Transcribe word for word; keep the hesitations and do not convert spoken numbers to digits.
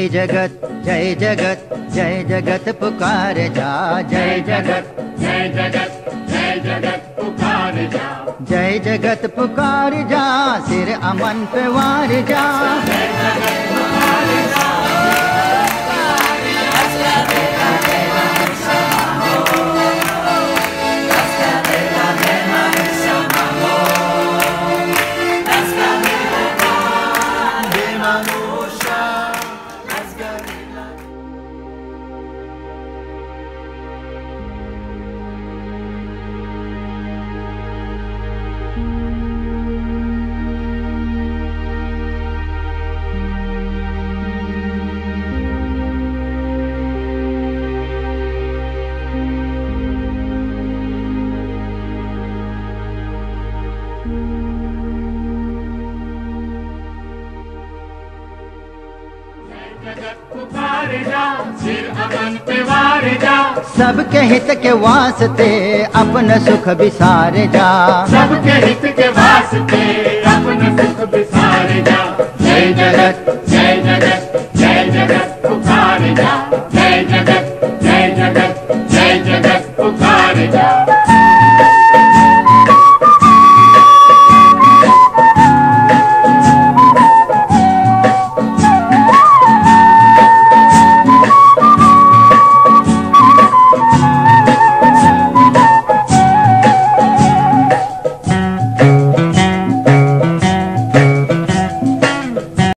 जगत जय जगत जय जगत पुकार जा, जय जगत जय जगत जय जगत पुकार जा, जय जगत पुकार जा, सिर अमन पे वार जा। जय जगत पुकार जा, पुकार जा, सिर अमन पे वार जा, सबके हित के वास्ते अपना सुख बिसार जा, सबके हित के वास्ते अपना सुख बिसार जा। जय जगत जय जगत जय जगत पुकार जा, जय जगत